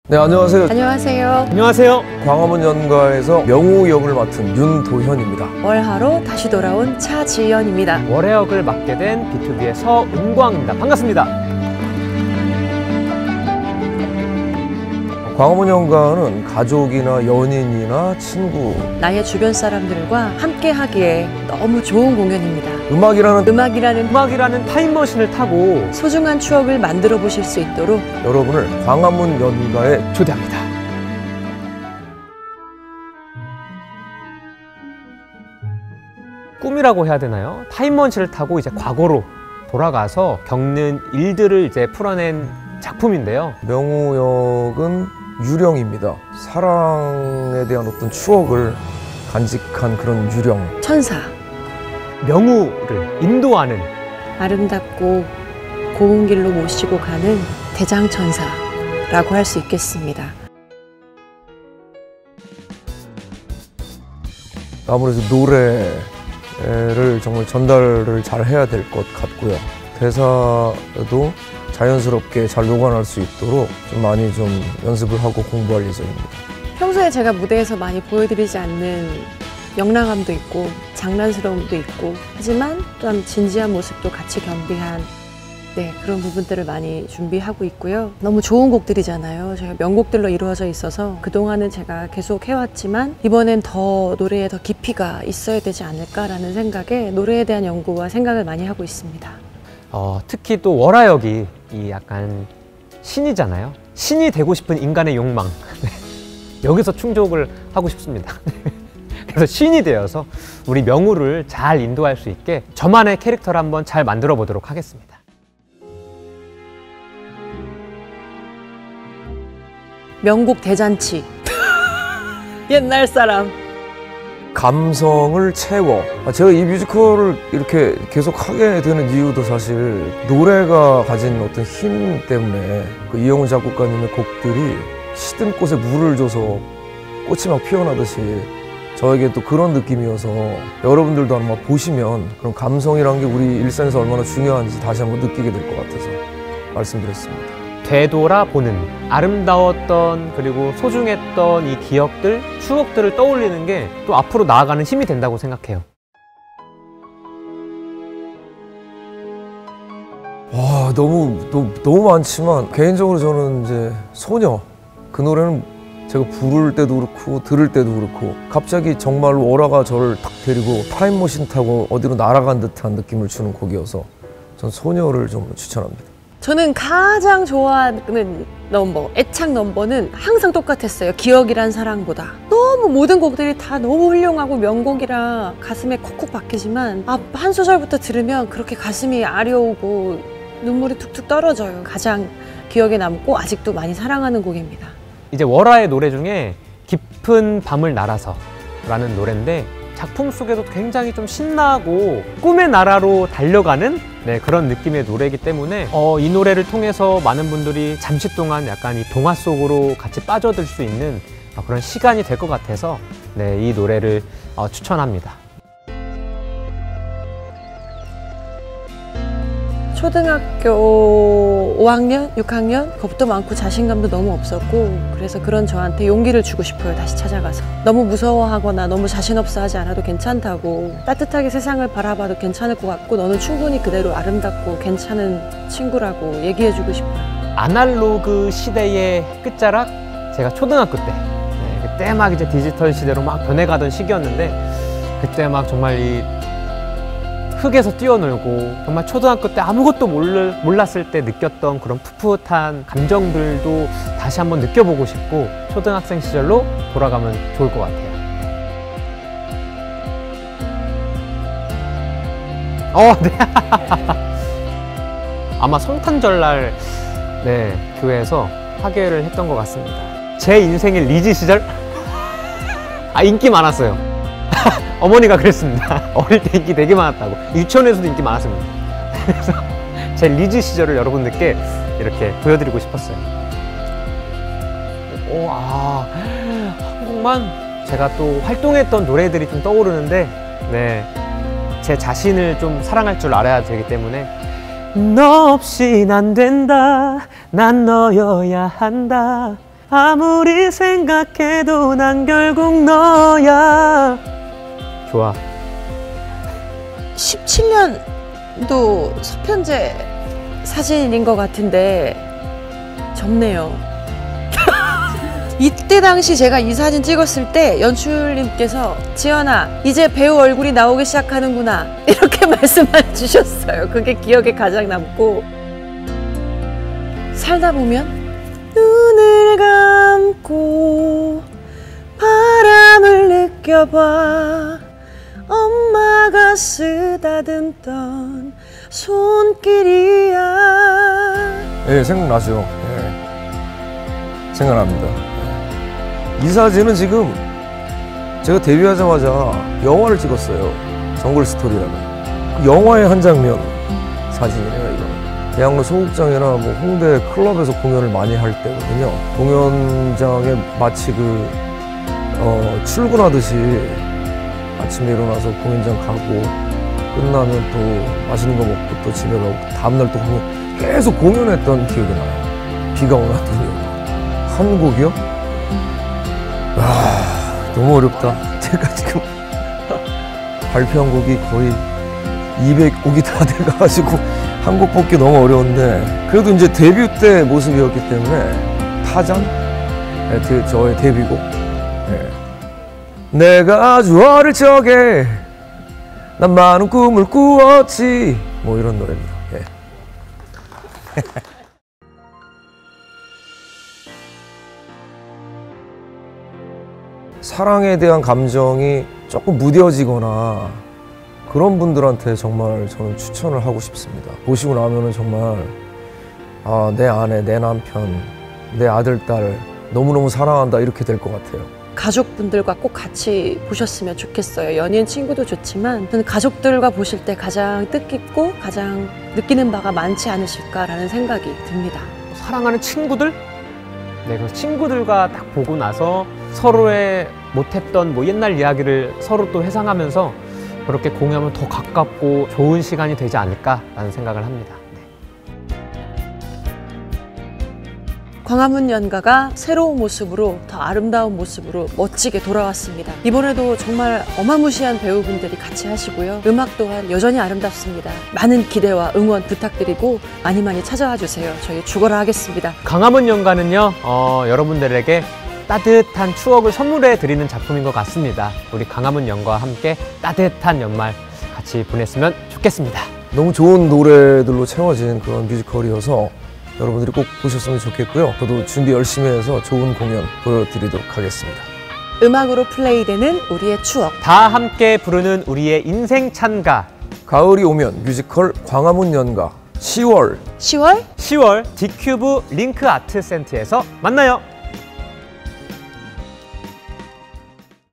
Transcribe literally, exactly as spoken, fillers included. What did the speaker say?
네, 안녕하세요. 안녕하세요. 안녕하세요. 광화문 연가에서 명우 역을 맡은 윤도현입니다. 월하로 다시 돌아온 차지연입니다. 월의 역을 맡게 된 비투비의 서은광입니다. 반갑습니다. 광화문 연가는 가족이나 연인이나 친구, 나의 주변 사람들과 함께 하기에 너무 좋은 공연입니다. 음악이라는 음악이라는 음악이라는 타임머신을 타고 소중한 추억을 만들어 보실 수 있도록 여러분을 광화문 연가에 초대합니다. 꿈이라고 해야 되나요? 타임머신을 타고 이제 과거로 돌아가서 겪는 일들을 이제 풀어낸 작품인데요. 명우 역은 유령입니다. 사랑에 대한 어떤 추억을 간직한 그런 유령. 천사, 명우를 인도하는 아름답고 고운 길로 모시고 가는 대장천사라고 할 수 있겠습니다. 아무래도 노래를 정말 전달을 잘 해야 될 것 같고요. 대사도 자연스럽게 잘 녹아날 수 있도록 좀 많이 좀 연습을 하고 공부할 예정입니다. 평소에 제가 무대에서 많이 보여드리지 않는 영랑함도 있고 장난스러움도 있고 하지만 또한 진지한 모습도 같이 겸비한 네, 그런 부분들을 많이 준비하고 있고요. 너무 좋은 곡들이잖아요. 저희가 명곡들로 이루어져 있어서 그동안은 제가 계속 해왔지만 이번엔 더 노래에 더 깊이가 있어야 되지 않을까라는 생각에 노래에 대한 연구와 생각을 많이 하고 있습니다. 어, 특히 또 월하 역이 이 약간 신이잖아요. 신이 되고 싶은 인간의 욕망. 여기서 충족을 하고 싶습니다. 그래서 신이 되어서 우리 명우를 잘 인도할 수 있게 저만의 캐릭터를 한번 잘 만들어 보도록 하겠습니다. 명곡 대잔치. 옛날 사람. 감성을 채워. 제가 이 뮤지컬을 이렇게 계속 하게 되는 이유도 사실 노래가 가진 어떤 힘 때문에 그 이영훈 작곡가님의 곡들이 시든 꽃에 물을 줘서 꽃이 막 피어나듯이 저에게 또 그런 느낌이어서 여러분들도 아마 보시면 그런 감성이란 게 우리 일상에서 얼마나 중요한지 다시 한번 느끼게 될 것 같아서 말씀드렸습니다. 되돌아보는 아름다웠던 그리고 소중했던 이 기억들, 추억들을 떠올리는 게 또 앞으로 나아가는 힘이 된다고 생각해요. 와, 너무, 너무, 너무 많지만 개인적으로 저는 이제 소녀, 그 노래는 제가 부를 때도 그렇고 들을 때도 그렇고 갑자기 정말로 월하가 저를 딱 데리고 타임머신 타고 어디로 날아간 듯한 느낌을 주는 곡이어서 전 소녀를 좀 추천합니다. 저는 가장 좋아하는 넘버, 애착 넘버는 항상 똑같았어요. 기억이란 사랑보다. 너무 모든 곡들이 다 너무 훌륭하고 명곡이라 가슴에 콕콕 박히지만 아, 한 소절부터 들으면 그렇게 가슴이 아려오고 눈물이 툭툭 떨어져요. 가장 기억에 남고 아직도 많이 사랑하는 곡입니다. 이제 월하의 노래 중에 깊은 밤을 날아서 라는 노래인데 작품 속에도 굉장히 좀 신나고 꿈의 나라로 달려가는 네, 그런 느낌의 노래이기 때문에 어, 이 노래를 통해서 많은 분들이 잠시 동안 약간 이 동화 속으로 같이 빠져들 수 있는 어, 그런 시간이 될 것 같아서 네, 이 노래를 어, 추천합니다. 초등학교 오 학년, 육 학년 겁도 많고 자신감도 너무 없었고 그래서 그런 저한테 용기를 주고 싶어요. 다시 찾아가서 너무 무서워하거나 너무 자신 없어 하지 않아도 괜찮다고 따뜻하게 세상을 바라봐도 괜찮을 것 같고 너는 충분히 그대로 아름답고 괜찮은 친구라고 얘기해 주고 싶어요. 아날로그 시대의 끝자락 제가 초등학교 때 네, 그때 막 이제 디지털 시대로 막 변해가던 시기였는데 그때 막 정말 이 흙에서 뛰어놀고 정말 초등학교 때 아무것도 몰르, 몰랐을 때 느꼈던 그런 풋풋한 감정들도 다시 한번 느껴보고 싶고 초등학생 시절로 돌아가면 좋을 것 같아요. 어, 네. 아마 성탄절날 네, 교회에서 화계를 했던 것 같습니다. 제 인생의 리즈 시절? 아, 인기 많았어요. 어머니가 그랬습니다. 어릴 때 인기 되게 많았다고. 유치원에서도 인기 많았습니다. 그래서 제 리즈 시절을 여러분들께 이렇게 보여드리고 싶었어요. 오, 아, 한국만 제가 또 활동했던 노래들이 좀 떠오르는데 네, 제 자신을 좀 사랑할 줄 알아야 되기 때문에 너 없인 안 된다 난 너여야 한다 아무리 생각해도 난 결국 너야. 좋아. 십칠 년도 서편제 사진인 것 같은데 젊네요. 이때 당시 제가 이 사진 찍었을 때 연출님께서 지연아 이제 배우 얼굴이 나오기 시작하는구나 이렇게 말씀해 주셨어요. 그게 기억에 가장 남고, 살다 보면 눈을 감고 바람을 느껴봐 엄마가 쓰다듬던 손길이야. 예, 생각나죠. 예. 생각납니다. 예. 이 사진은 지금 제가 데뷔하자마자 영화를 찍었어요. 정글 스토리라는. 그 영화의 한 장면 사진이에요, 이거. 대학로 소극장이나 뭐 홍대 클럽에서 공연을 많이 할 때거든요. 공연장에 마치 그, 어, 출근하듯이 아침에 일어나서 공연장 가고 끝나면 또 맛있는 거 먹고 또 집에 가고 다음날 또 공연, 계속 공연했던 기억이 나요. 비가 오나 눈이 오나. 한 곡이요? 아, 너무 어렵다. 제가 지금 발표한 곡이 거의 이백 곡이 다 돼가지고 한 곡 뽑기 너무 어려운데, 그래도 이제 데뷔 때 모습이었기 때문에 타잔? 네, 그 저의 데뷔곡. 네. 내가 아주 어릴 적에 난 많은 꿈을 꾸었지, 뭐 이런 노래입니다. 예. 사랑에 대한 감정이 조금 무뎌지거나 그런 분들한테 정말 저는 추천을 하고 싶습니다. 보시고 나면은 정말 아, 내 아내, 내 남편, 내 아들, 딸 너무너무 사랑한다 이렇게 될 것 같아요. 가족분들과 꼭 같이 보셨으면 좋겠어요. 연인, 친구도 좋지만 저는 가족들과 보실 때 가장 뜻깊고 가장 느끼는 바가 많지 않으실까라는 생각이 듭니다. 사랑하는 친구들? 네, 그 친구들과 딱 보고 나서 서로의 못했던 뭐 옛날 이야기를 서로 또 회상하면서 그렇게 공유하면 더 가깝고 좋은 시간이 되지 않을까라는 생각을 합니다. 광화문 연가가 새로운 모습으로, 더 아름다운 모습으로 멋지게 돌아왔습니다. 이번에도 정말 어마무시한 배우분들이 같이 하시고요. 음악 또한 여전히 아름답습니다. 많은 기대와 응원 부탁드리고 많이 많이 찾아와 주세요. 저희 죽어라 하겠습니다. 광화문 연가는요, 어, 여러분들에게 따뜻한 추억을 선물해 드리는 작품인 것 같습니다. 우리 광화문 연가와 함께 따뜻한 연말 같이 보냈으면 좋겠습니다. 너무 좋은 노래들로 채워진 그런 뮤지컬이어서 여러분들이 꼭 보셨으면 좋겠고요. 저도 준비 열심히 해서 좋은 공연 보여드리도록 하겠습니다. 음악으로 플레이되는 우리의 추억, 다 함께 부르는 우리의 인생 찬가. 가을이 오면 뮤지컬 광화문 연가 시월 시월 시월 디큐브 링크 아트 센터에서 만나요.